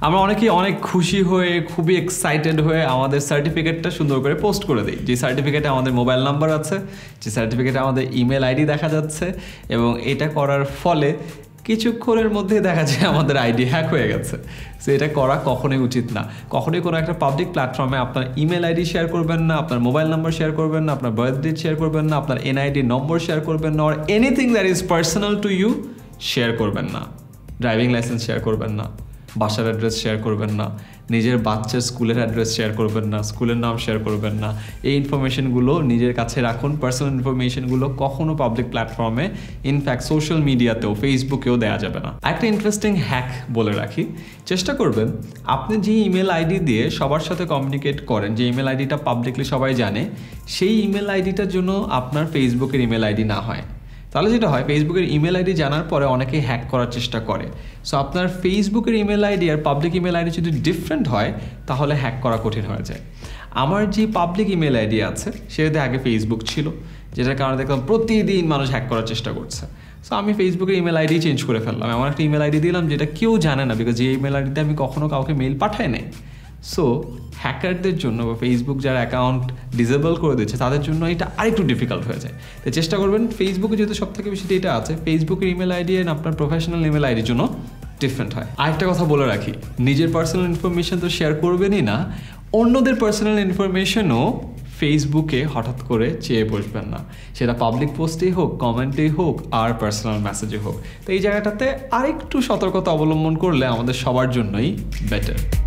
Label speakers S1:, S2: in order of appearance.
S1: আমরা অনেকেই অনেক খুশি হয়ে খুবই এক্সাইটেড হয়ে আমাদের সার্টিফিকেটটা সুন্দর করে পোস্ট করে দিই, যে সার্টিফিকেটে আমাদের মোবাইল নাম্বার আছে, যে সার্টিফিকেটে আমাদের ইমেল আইডি দেখা যাচ্ছে, এবং এটা করার ফলে কিছুক্ষণের মধ্যে দেখা যায় আমাদের আইডি হ্যাক হয়ে গেছে। সো এটা করা কখনোই উচিত না। কখনোই কোনো একটা পাবলিক প্ল্যাটফর্মে আপনার ইমেল আইডি শেয়ার করবেন না, আপনার মোবাইল নাম্বার শেয়ার করবেন না, আপনার বার্থ ডেট শেয়ার করবেন না, আপনার এনআইডি নম্বর শেয়ার করবেন না, আর anything that is personal to you share করবেন না। ড্রাইভিং লাইসেন্স শেয়ার করবেন না, বাসার অ্যাড্রেস শেয়ার করবেন না, নিজের বাচ্চার স্কুলের অ্যাড্রেস শেয়ার করবেন না, স্কুলের নাম শেয়ার করবেন না। এই ইনফরমেশনগুলো নিজের কাছে রাখুন। পার্সোনাল ইনফরমেশনগুলো কখনো পাবলিক প্ল্যাটফর্মে, ইনফ্যাক্ট সোশ্যাল মিডিয়াতেও, ফেসবুকেও দেওয়া যাবে না। একটা ইন্টারেস্টিং হ্যাক বলে রাখি, চেষ্টা করবেন আপনি যে ইমেল আইডি দিয়ে সবার সাথে কমিউনিকেট করেন, যে ইমেল আইডিটা পাবলিকলি সবাই জানে, সেই ইমেল আইডিটার জন্য আপনার ফেসবুকের ইমেল আইডি না হয়। তাহলে যেটা হয়, ফেসবুকের ইমেল আইডি জানার পরে অনেকেই হ্যাক করার চেষ্টা করে। সো আপনার ফেসবুকের ইমেল আইডি আর পাবলিক ইমেল আইডি যদি ডিফারেন্ট হয় তাহলে হ্যাক করা কঠিন হয়ে যায়। আমার যে পাবলিক ইমেল আইডি আছে সেটাতে আগে ফেসবুক ছিল, যেটার কারণে দেখলাম প্রতিদিন মানুষ হ্যাক করার চেষ্টা করছে। সো আমি ফেসবুকের ইমেল আইডি চেঞ্জ করে ফেললাম, এমন একটা ইমেল আইডি দিলাম যেটা কেউ জানে না, বিকজ যে ইমেল আইডিতে আমি কখনো কাউকে মেল পাঠাই নাই। সো হ্যাকারদের জন্য বা ফেসবুক যারা অ্যাকাউন্ট ডিসেবল করে দিচ্ছে তাদের জন্য এটা আরেকটু ডিফিকাল্ট হয়ে যায়। তো চেষ্টা করবেন, ফেসবুকে যেহেতু সব থেকে বেশি ডেটা আছে, ফেসবুকের ইমেল আইডি আর আপনার প্রফেশনাল ইমেল আইডির জন্য ডিফারেন্ট হয়। আরেকটা কথা বলে রাখি, নিজের পার্সোনাল ইনফরমেশন তো শেয়ার করবেনই না, অন্যদের পার্সোনাল ইনফরমেশনও ফেসবুকে হঠাৎ করে চেয়ে বসবেন না। সেটা পাবলিক পোস্টেই হোক, কমেন্টেই হোক, আর পার্সোনাল মেসেজে হোক। তো এই জায়গাটাতে আরেকটু সতর্কতা অবলম্বন করলে আমাদের সবার জন্যই বেটার।